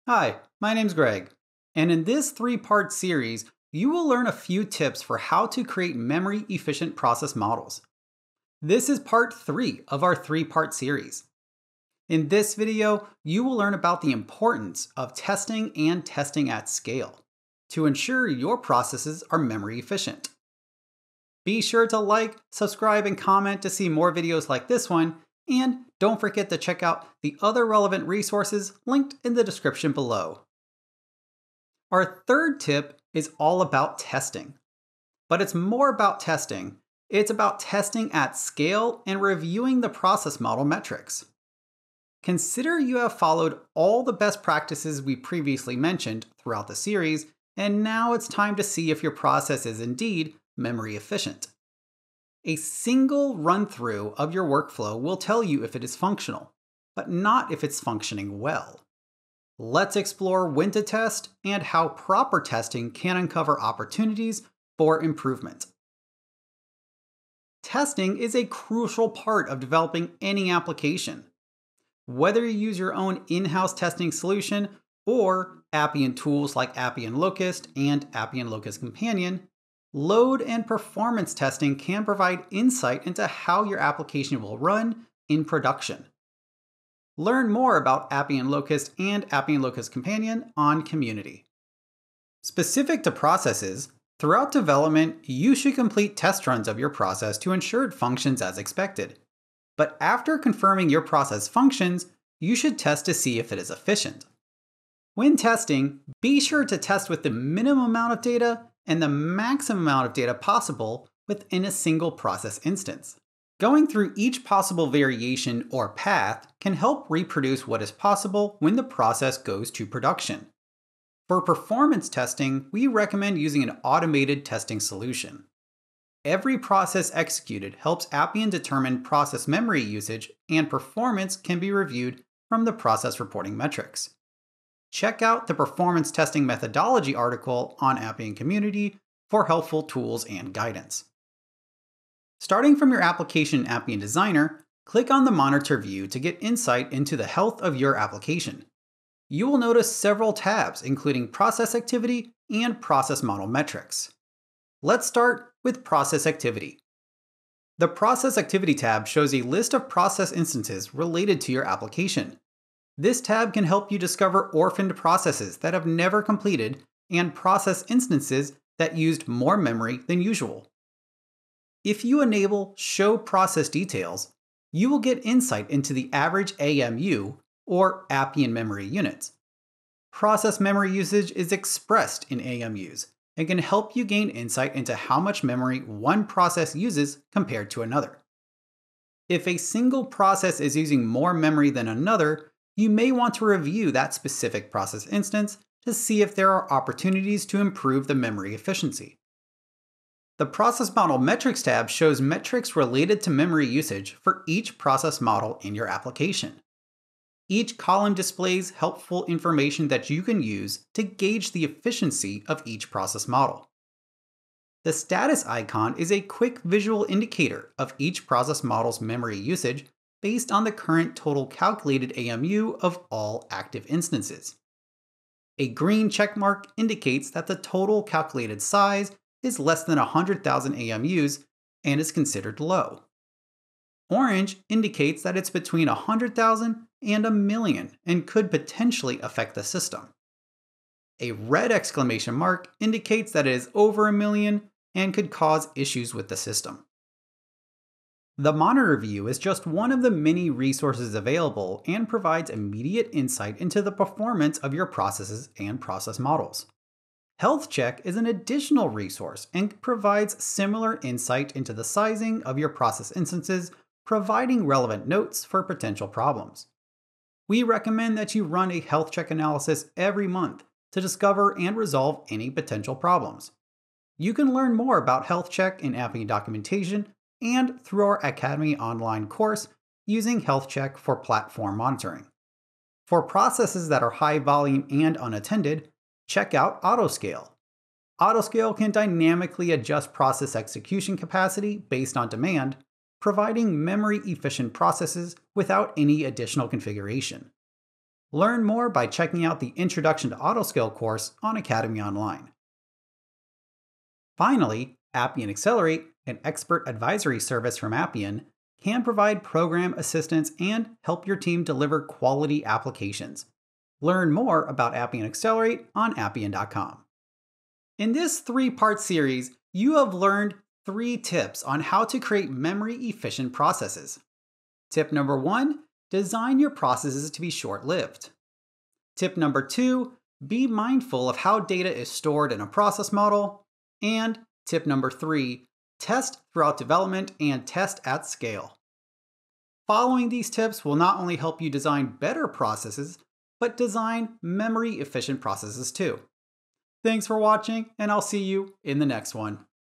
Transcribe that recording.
Hi, my name's Greg, and in this three-part series, you will learn a few tips for how to create memory-efficient process models. This is part 3 of our three-part series. In this video, you will learn about the importance of testing and testing at scale to ensure your processes are memory efficient. Be sure to like, subscribe, and comment to see more videos like this one, and don't forget to check out the other relevant resources linked in the description below. Our third tip is all about testing. But it's more about testing. It's about testing at scale and reviewing the process model metrics. Consider you have followed all the best practices we previously mentioned throughout the series, and now it's time to see if your process is indeed memory efficient. A single run-through of your workflow will tell you if it is functional, but not if it's functioning well. Let's explore when to test and how proper testing can uncover opportunities for improvement. Testing is a crucial part of developing any application. Whether you use your own in-house testing solution or Appian tools like Appian Locust and Appian Locust Companion, load and performance testing can provide insight into how your application will run in production. Learn more about Appian Locust and Appian Locust Companion on Community. Specific to processes, throughout development, you should complete test runs of your process to ensure it functions as expected. But after confirming your process functions, you should test to see if it is efficient. When testing, be sure to test with the minimum amount of data and the maximum amount of data possible within a single process instance. Going through each possible variation or path can help reproduce what is possible when the process goes to production. For performance testing, we recommend using an automated testing solution. Every process executed helps Appian determine process memory usage, and performance can be reviewed from the process reporting metrics. Check out the Performance Testing Methodology article on Appian Community for helpful tools and guidance. Starting from your application in Appian Designer, click on the Monitor view to get insight into the health of your application. You will notice several tabs, including Process Activity and Process Model Metrics. Let's start with Process Activity. The Process Activity tab shows a list of process instances related to your application. This tab can help you discover orphaned processes that have never completed and process instances that used more memory than usual. If you enable Show Process Details, you will get insight into the average AMU, or Appian memory units. Process memory usage is expressed in AMUs and can help you gain insight into how much memory one process uses compared to another. If a single process is using more memory than another, you may want to review that specific process instance to see if there are opportunities to improve the memory efficiency. The Process Model Metrics tab shows metrics related to memory usage for each process model in your application. Each column displays helpful information that you can use to gauge the efficiency of each process model. The status icon is a quick visual indicator of each process model's memory usage based on the current total calculated AMU of all active instances. A green checkmark indicates that the total calculated size is less than 100,000 AMUs and is considered low. Orange indicates that it's between 100,000 and 1,000,000 and could potentially affect the system. A red exclamation mark indicates that it is over 1,000,000 and could cause issues with the system. The Monitor view is just one of the many resources available and provides immediate insight into the performance of your processes and process models. Health Check is an additional resource and provides similar insight into the sizing of your process instances, providing relevant notes for potential problems. We recommend that you run a health check analysis every month to discover and resolve any potential problems. You can learn more about Health Check in Appian documentation and through our Academy online course using Health Check for platform monitoring. For processes that are high volume and unattended, check out Autoscale. Autoscale can dynamically adjust process execution capacity based on demand, providing memory-efficient processes without any additional configuration. Learn more by checking out the Introduction to Autoscale course on Academy Online. Finally, Appian Accelerate, an expert advisory service from Appian, can provide program assistance and help your team deliver quality applications. Learn more about Appian Accelerate on appian.com. In this 3-part series, you have learned 3 tips on how to create memory-efficient processes. Tip number 1, design your processes to be short-lived. Tip number 2, be mindful of how data is stored in a process model. And tip number 3, test throughout development and test at scale. Following these tips will not only help you design better processes, but design memory-efficient processes too. Thanks for watching, and I'll see you in the next one.